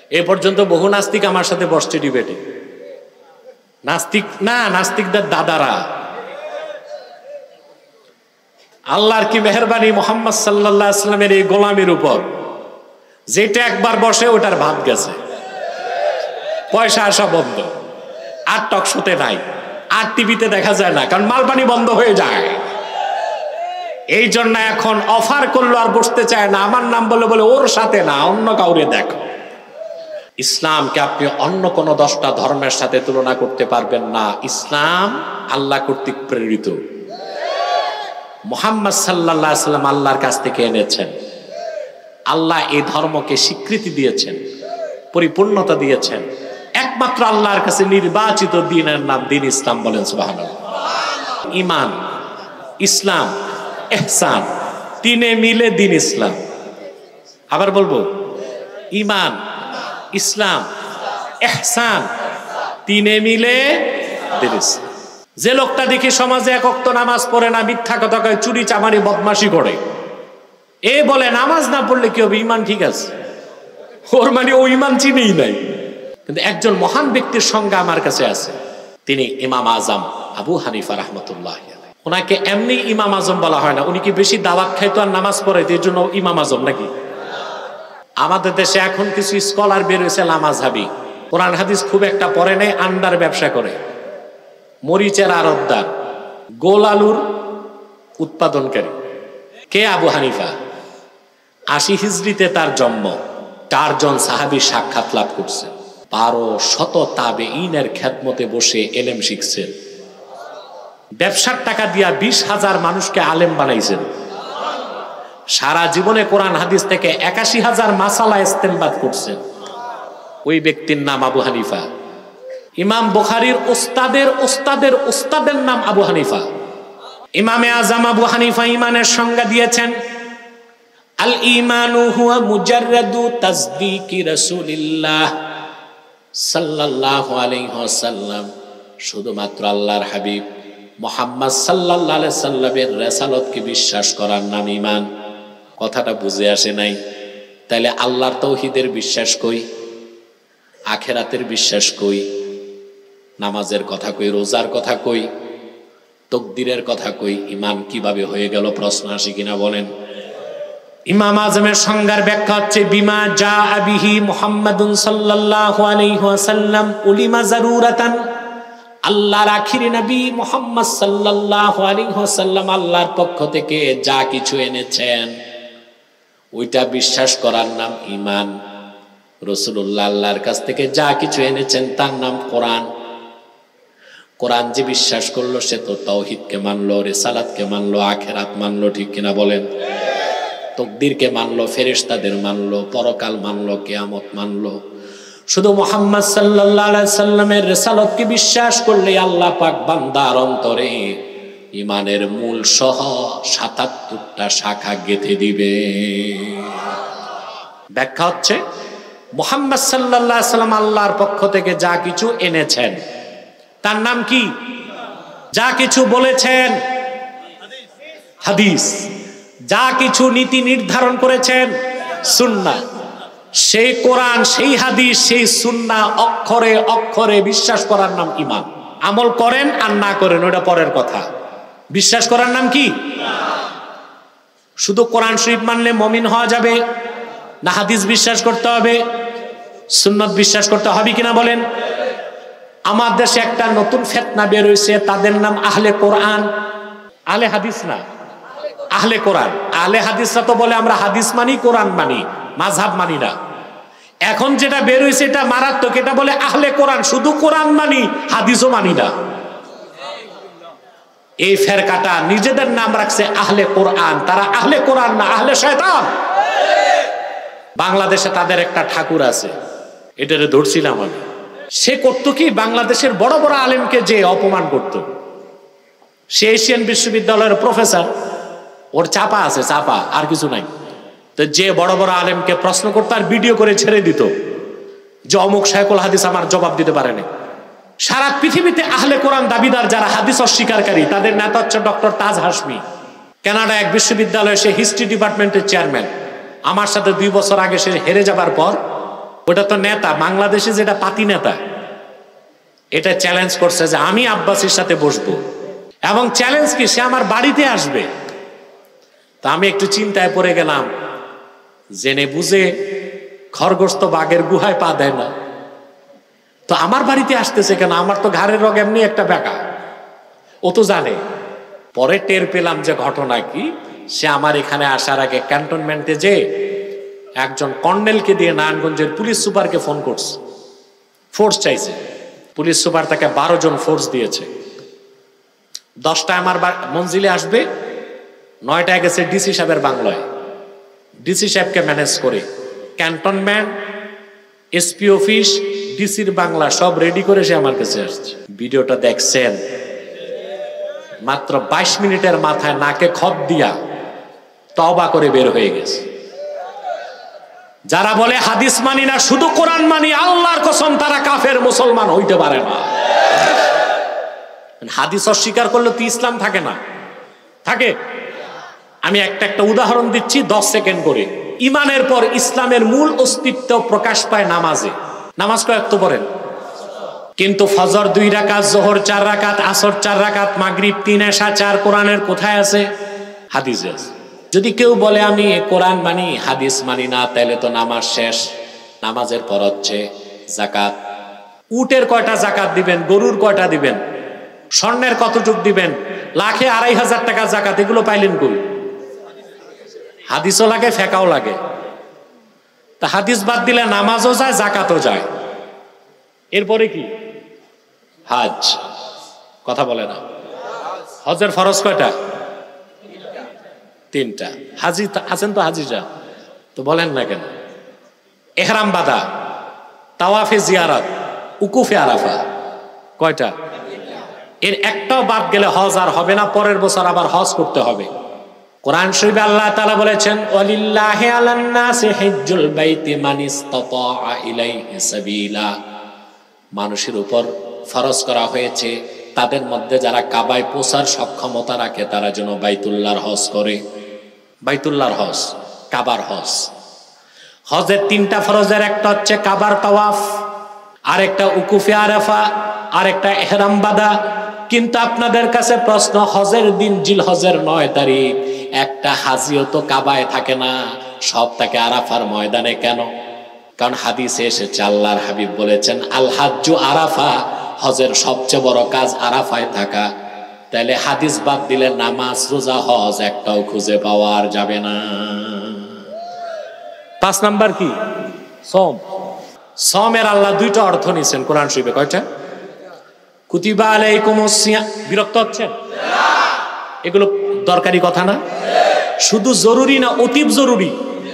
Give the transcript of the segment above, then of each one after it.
এ পর্যন্ত বহু নাস্তিক আমার সাথে বসছে ডিবেটে। নাস্তিক না, নাস্তিকদের দাদারা। আল্লাহর কি মেহেরবানি মুহাম্মদ সাল্লাল্লাহু আলাইহি ওয়াসাল্লামের এই গোলামির উপর, যেটা একবার বসে ওটার ভাত গেছে, পয়সা আসা বন্ধ, আর টক শোতে নাই, আর টিভিতে দেখা যায় না, কারণ মালপানি বন্ধ হয়ে যায়। এই জন্য এখন অফার করলো আর বসতে চায় না, আমার নাম বলে বলে ওর সাথে না, অন্য কাউরে দেখো। ইসলামকে আপনি অন্য কোন 10টা ধর্মের সাথে তুলনা করতে পারবেন না। ইসলাম আল্লাহ কর্তৃক প্রেরিত, মুহাম্মদ সাল্লাল্লাহু আলাইহি ওয়াসাল্লাম আল্লাহর কাছ থেকে এনেছেন। আল্লাহ এই ধর্মকে স্বীকৃতি দিয়েছেন, পরিপূর্ণতা দিয়েছেন। একমাত্র আল্লাহর কাছে নির্বাচিত দ্বীনের নাম দ্বীন ইসলাম। বলেন সুবহানাল্লাহ। ঈমান, ইসলাম, ইহসান তিনে মিলে দ্বীন ইসলাম। আবার বলবো, ঈমান, ইসলাম, ইহসান তিনে মিলে দ্বীন ইসলাম। যে লোকটা দেখি সমাজে এক ওয়াক্ত নামাজ পড়ে না, মিথ্যা কথা কয়, চুরি চামারি বদমাশি করে, এ বলে নামাজ না পড়লে কি হবে, ঈমান ঠিক আছে, ওর মানে ও ঈমান চিনেই নাই। কিন্তু একজন মহান ব্যক্তির সংজ্ঞা আমার কাছে আছে, তিনি ইমাম আজম আবু হানিফা রাহমাতুল্লাহ আলাইহি। ওনাকে এমনি ইমাম আজম বলা হয় না, উনি কি বেশি দাওয়াত খাইতো আর নামাজ পড়াইতো এর জন্য ইমাম আজম নাকি? আমাদের দেশে এখন কিছু স্কলার বের হয়েছে লামাযহাবী, কোরআন হাদিস খুব একটা পড়ে নেই, আন্ডার ব্যবসা করে, মরিচের আড়তদার, গোল আলুর উৎপাদনকারী। কে? আবু হানিফা। 80 হিজরিতে তার জন্ম। 4 জন সাহাবী সাক্ষাৎ লাভ করছেন, 1200 তাবেঈনের খেদমতে বসে এলেম শিখছেন, ব্যবসার টাকা দিয়া 20,000 মানুষকে আলেম বানাইছেন, সারা জীবনে কোরআন হাদিস থেকে 81,000 মাসালা ইস্তেমবাদ করছেন। ওই ব্যক্তির নাম আবু হানিফা। ইমাম বুখারীর ওস্তাদের ওস্তাদের ওস্তাদের নাম আবু হানিফা। ইমামে আজম আবু হানিফা ঈমানের সংজ্ঞা দিয়েছেন, আল ঈমানু হুয়া মুজাররাদু তাসদীকি রাসূলিল্লাহ সাল্লাল্লাহু আলাইহি ওয়াসাল্লাম, শুধুমাত্র আল্লাহর হাবিব মুহাম্মদ সাল্লাল্লাহু আলাইহি সাল্লামের রিসালাতকে বিশ্বাস করার নাম ঈমান। কথাটা বুঝে আসে নাই? তাইলে আল্লাহর তাওহীদের বিশ্বাস কই, আখিরাতের বিশ্বাস কই, নামাজের কথা কই, রোজার কথা কই, তাকদীরের কথা কই, ঈমান কিভাবে হয়ে গেল? প্রশ্ন আসে কিনা বলেন? ইমাম আজমের সংজ্ঞার ব্যাখ্যা হচ্ছে, বিমা জাআ বিহি মুহাম্মাদুন সাল্লাল্লাহু আলাইহি ওয়াসাল্লাম উলিমা যারুরাতান। আল্লাহর আখিরি নবী মুহাম্মদ সাল্লাল্লাহু আলাইহি ওয়াসাল্লাম আল্লাহর পক্ষ থেকে যা কিছু এনেছেন ওইটা বিশ্বাস করার নাম ঈমান। রাসূলুল্লাহ আল্লাহর কাছ থেকে যা কিছু এনেছেন তার নাম কোরআন। কোরআন যে বিশ্বাস করলো সে তো তাওহীদকে মানলো, রিসালাতকে মানলো, আখিরাত মানলো, ঠিক কিনা বলেন? তাকদীরকে মানলো, ফেরেশতাদের মানলো, পরকাল মানলো, কিয়ামত মানলো। শুধু মুহাম্মদ সাল্লাল্লাহু আলাইহি সাল্লামের রিসালাতকে বিশ্বাস করলে আল্লাহ পাক বান্দার অন্তরে ঈমানের মূল সহ ৭৭টা শাখা গেঁথে দিবে। ব্যাখ্যা হচ্ছে, মুহাম্মদ সাল্লাল্লাহু আলাইহি সাল্লাম আল্লাহর পক্ষ থেকে যা কিছু এনেছেন তার নাম কি? যা কিছু বলেছেন হাদিস, যা কিছু নীতি নির্ধারণ করেছেন সুন্নাহ। সেই কোরআন, সেই হাদিস, সেই সুন্নাহ অক্ষরে অক্ষরে বিশ্বাস করার নাম ঈমান। আমল করেন আর না করেন ওটা পরের কথা, বিশ্বাস করার নাম কি? শুধু কোরআন শরীফ মানলে মুমিন হওয়া যাবে না? হাদিস বিশ্বাস করতে হবে, সুন্নাত বিশ্বাস করতে হবে কিনা বলেন? আমার দেশে একটা নতুন ফিতনা বের হয়েছে, তাদের নাম আহলে কোরআন। আহলে হাদিস না, আহলে কোরআন। আহলে হাদিসরা তো বলে আমরা হাদিস মানি, কোরআন মানি, মাযহাব মানি না। এখন যেটা বের হয়েছে এটা মারাত্মক, এটা বলে আহলে কোরআন, শুধু কোরআন মানি, হাদিসও মানি না। এই ফেরকাটা নিজেদের নাম রাখছে আহলে কোরআন, তারা আহলে কোরআন না, আহলে শয়তান। বাংলাদেশে তাদের একটা ঠাকুর আছে, এটারে ধরছিলাম আমি। সে করতো কি, বাংলাদেশের বড় বড় আলেমকে যে অপমান করত। সে এশিয়ান বিশ্ববিদ্যালয়ের প্রফেসর, ওর চাপা আছে, চাপা, আর কিছু নাই। তো যে বড় বড় আলেমকে প্রশ্ন করতো আর ভিডিও করে ছেড়ে দিত যে অমুক শাইখুল হাদিস আমার জবাব দিতে পারেনি। সারা পৃথিবীতে আহলে কোরআন দাবিদার যারা হাদিস অস্বীকারী, তাদের নেতা হচ্ছে ডক্টর তাজ হাশমি। কানাডা এক বিশ্ববিদ্যালয়ে সে হিস্ট্রি ডিপার্টমেন্টের চেয়ারম্যান। আমার সাথে 2 বছর আগে সে হেরে যাবার পর ওটা তো নেতা, বাংলাদেশে যেটা পাতি নেতা, এটা চ্যালেঞ্জ করছে যে আমি আব্বাসীর সাথে বসবো, এবং চ্যালেঞ্জ কি, সে আমার বাড়িতে আসবে। তা আমি একটু চিন্তায় পড়ে গেলাম, জেনে বুঝে খরগোশ তো বাঘের গুহায় পা দেয় না, তো আমার বাড়িতে আসতেছে কেন? আমার তো ঘাড়ের রগ এমনি একটা বেকা, ও তো জানে। পরে টের পেলাম যে ঘটনা কি, সে আমার এখানে আসার আগে ক্যান্টনমেন্টে যে একজন কর্নেলকে দিয়ে নারায়ণগঞ্জের পুলিশ সুপারকে ফোন করছে, ফোর্স চাইছে। পুলিশ সুপার তাকে 12 জন ফোর্স দিয়েছে। 10টায় আমার মঞ্জিলে আসবে, 9টায় গেছে ডিসি সাহেবের বাংলায়, ডিসি সাহেবকে ম্যানেজ করে ক্যান্টনমেন্ট, এসপি অফিস, ডিসির বাংলা সব রেডি করে সে আমার কাছে আসছে। ভিডিওটা দেখছেন? মাত্র 22 মিনিটের মাথায় নাকে খত দিয়া তওবা করে বের হয়ে গেছে। যারা বলে হাদিস মানি না, শুধু কোরআন মানি, আল্লাহর কসম তারা কাফের, মুসলমান হইতে পারে না। হাদিস অস্বীকার করলে তো ইসলাম থাকে না, থাকে? আমি একটা উদাহরণ দিচ্ছি 10 সেকেন্ড করে। ইমানের পর ইসলামের মূল অস্তিত্ব প্রকাশ পায় নামাজে। নামাজ কয়েক তো পড়েন? কিন্তু ফজর 2 রাকাত, যোহর 4 রাকাত, আসর 4 রাকাত, মাগরিব 3, এশা 4, কোরআনের কোথায় আছে? হাদিসে আছে। যদি কেউ বলে আমি কোরআন মানি, হাদিস মানি না, তাহলে তো নামাজ শেষ। নামাজের পর হচ্ছে যাকাত। উটের কয়টা যাকাত দিবেন? গরুর কয়টা দিবেন? স্বর্ণের কতটুক দিবেন? লাখে 2500 টাকা যাকাত, এগুলো পাইলেন কই? হাদিসও লাগে, ফেকাও লাগে। তা হাদিস বাদ দিলে নামাজও যায়, যাকাতও যায়। এরপরে কি? হজ। কথা বলে না। হজের ফরজ কয়টা? 3টা। হাজি আছেন তো, হাজিরা তো বলেন না কেন? এহরাম বাঁধা, তাওয়াফে জিয়ারত, উকুফে আরাফা, কয়টা? এর একটাও বাদ গেলে হজ আর হবে না, পরের বছর আবার হজ করতে হবে। কোরআন শরীফে আল্লাহ তাআলা বলেছেন, ওয়ালিল্লাহি আলান নাসি হিজ্জুল বাইতি মান ইসতাতা ইলাইহি সাবিলা। মানুষের উপর ফরজ করা হয়েছে তাদের মধ্যে যারা কাবায় পৌঁছার সক্ষমতা রাখে, তারা যেন বাইতুল্লাহর হজ করে। বাইতুল্লাহর হজ, কাবার হজ। হজের 3টা ফরজের একটা হচ্ছে কাবার তাওয়াফ, আর একটা উকুফে আরাফা, আর একটা ইহরাম বাঁধা। কিন্তু আপনাদের কাছে প্রশ্ন, হজের দিন জিলহজের 9 তারিখ একটা হাজিও তো কাবায় থাকে না, সব থাকে আরাফার ময়দানে কেন? কারণ হাদিসে এসেছে, আল্লাহর হাবিব বলেছেন, আল হাজ্জু আরাফা, হজের সবচেয়ে বড় কাজ আরাফায় থাকা। তাহলে হাদিস বাদ দিলে নামাজ, রোজা, হজ একটাও খুঁজে পাওয়া যাবে না। 5 নাম্বার কি? সম। সমের আল্লাহ 2টা অর্থ নিয়েছেন কোরআন শরীফে। কয়টা? কুতিবা আলাইকুমুস সিয়াম। বিরক্ত হচ্ছেন? এগুলো দরকারি কথা না? শুধু জরুরি না, অতীব জরুরি।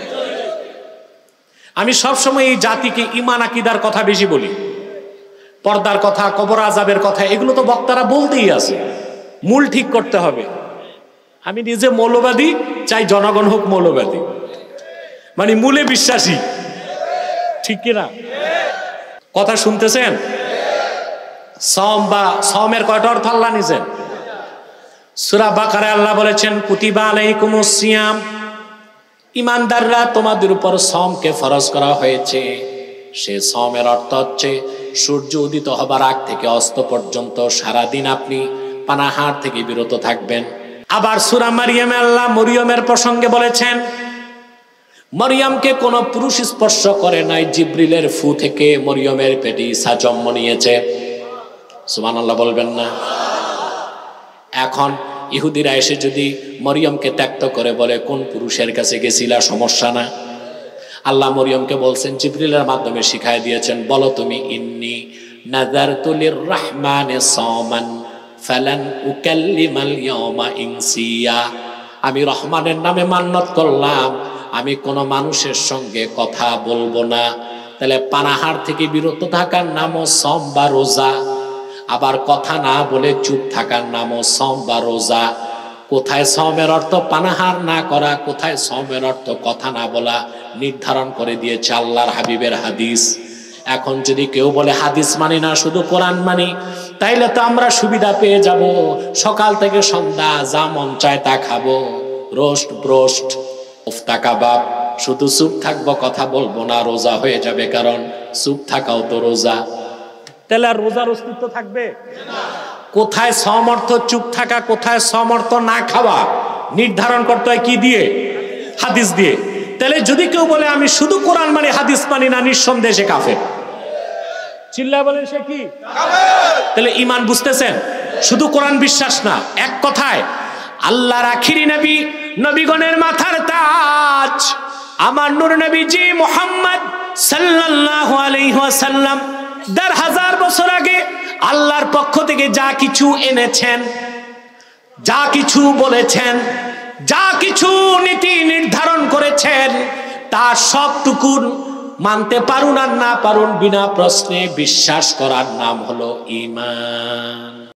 আমি সবসময় এই জাতিকে ঈমান আকীদার কথা বেশি বলি, পর্দার কথা, কবর আযাবের কথা, এগুলো তো বক্তারা বলতেই আছে। মূল ঠিক করতে হবে। আমি নিজে মৌলবাদী, চাই জনগণ হোক মৌলবাদী, মানে মূলে বিশ্বাসী, ঠিক কিনা? কথা শুনতেছেন? সম বা সমের কয়টা অর্থ আল্লাহ নিছেন? সূরা বাকারায় আল্লাহ বলেছেন, কুতিবা আলাইকুমুস সিয়াম, ইমানদাররা তোমাদের উপর সমকে ফরজ করা হয়েছে। সে সমের অর্থ হচ্ছে সূর্য উদিত হবার আগ থেকে অস্ত পর্যন্ত সারাদিন আপনি পানাহার থেকে বিরত থাকবেন। আবার সূরা মারিয়ামে আল্লাহ মরিয়মের প্রসঙ্গে বলেছেন, মরিয়মকে কোন পুরুষ স্পর্শ করে নাই, জিবরিলের ফু থেকে মরিয়মের পেটে ঈসা জন্ম নিয়েছে। সুবহানাল্লাহ বলবেন না? এখন ইহুদিরা এসে যদি মরিয়মকে ত্যাক্ত করে বলে কোন পুরুষের কাছে গেছিলা, সমস্যা না? আল্লাহ মরিয়মকে বলছেন, জিবরিলের মাধ্যমে শিখায় দিয়েছেন, বলো তুমি, ইন্নী নাযারতু লিররহমানি সাওমান ফালান উকাল্লিমাল ইয়াওমা ইনসিয়া। আমি রহমানের নামে মান্নত করলাম, আমি কোনো মানুষের সঙ্গে কথা বলবো না। তাহলে পানাহার থেকে বিরত থাকার নামও সম বা রোজা, আবার কথা না বলে চুপ থাকার নামও সম বা রোজা। কোথায় সমের অর্থ পানাহার না করা, কোথায় সমের অর্থ কথা না বলা, নির্ধারণ করে দিয়েছে আল্লাহর হাবিবের হাদিস। এখন যদি কেউ বলে হাদিস মানি না, শুধু কোরআন মানি, তাইলে তো আমরা সুবিধা পেয়ে যাব, সকাল থেকে সন্ধ্যা যা মন চায় তা খাবো, রোস্ট ব্রোস্ট, কোফতা কাবাব, শুধু চুপ থাকবো, কথা বলবো না, রোজা হয়ে যাবে, কারণ চুপ থাকাও তো রোজা। তাহলে আর রোজার অস্তিত্ব থাকবে? কোথায় সমর্থ চুপ থাকা, কোথায় সমর্থ না খাওয়া নির্ধারণ করতে হয় কি দিয়ে? হাদিস দিয়ে। তাহলে যদি কেউ বলে আমি শুধু কোরআন মানি হাদিস মানি না, নিঃসন্দেহে সে কাফের। চিল্লায় বলেন সে কি? তাহলে ঈমান বুঝতেছেন? শুধু কোরআন বিশ্বাস না, এক কথায় আল্লাহর আখিরি নবী, নবীগণের মাথার তাজ আমার নূর নবীজি মুহাম্মদ সাল্লাল্লাহু আলাইহি ওয়াসাল্লাম ১৫০০ বছর আগে আল্লাহর পক্ষ থেকে যা কিছু এনেছেন, যা কিছু বলেছেন, যা কিছু নীতি নির্ধারণ করেছেন, তার সবটুকু মানতে পারুন আর না পারুন, বিনা প্রশ্নে বিশ্বাস করার নাম হলো ঈমান।